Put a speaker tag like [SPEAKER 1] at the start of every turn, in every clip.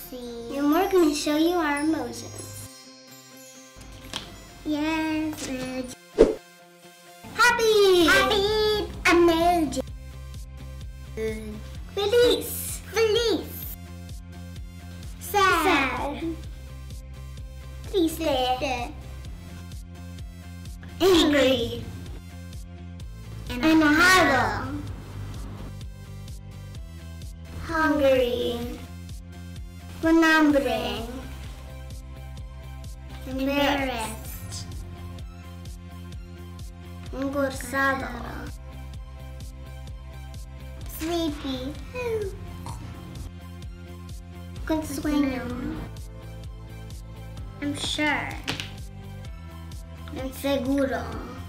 [SPEAKER 1] see.
[SPEAKER 2] And we're going to show you our emotions.
[SPEAKER 1] Yes.
[SPEAKER 2] Happy!
[SPEAKER 1] Happy emoji.
[SPEAKER 2] Feliz!
[SPEAKER 1] Feliz. Sad.
[SPEAKER 2] Triste! Angry! Enojado! Hungry! Con hambre!
[SPEAKER 1] Embarrassed.
[SPEAKER 2] Engorzado!
[SPEAKER 1] Sleepy.
[SPEAKER 2] Con sueño!
[SPEAKER 1] I'm sure.
[SPEAKER 2] Inseguro!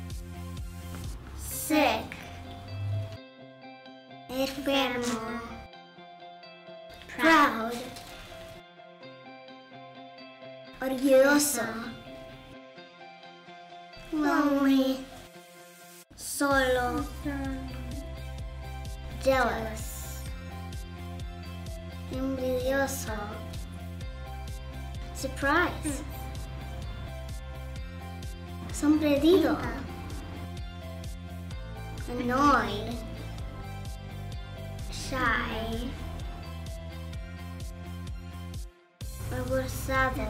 [SPEAKER 1] Sick.
[SPEAKER 2] Enfermo! Proud! Orgulloso! Lonely! Solo! Jealous! Envidioso! Surprise! Sorprendido! Annoyed! Shy! Avergonzado!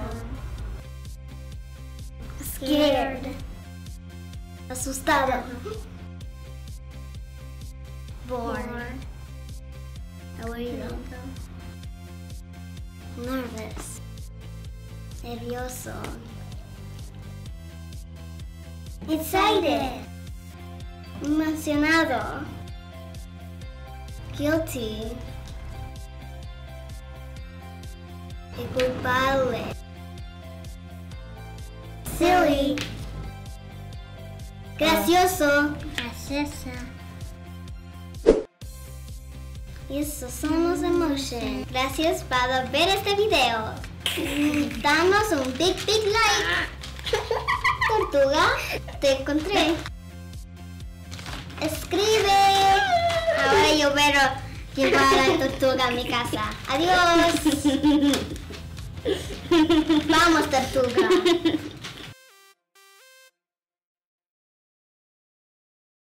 [SPEAKER 2] Scared! Asustado! Bored! Aburrido! Nervous! Nervioso! Excited! Emocionado! Guilty! Y culpable! Silly! Gracioso!
[SPEAKER 1] Graciosa.
[SPEAKER 2] Y esos son los emotions. Gracias por ver este video. Danos un big like. Tortuga, te encontré. Escribe. Ahora yo quiero llevar a la tortuga a mi casa. Adiós. Vamos, tortuga.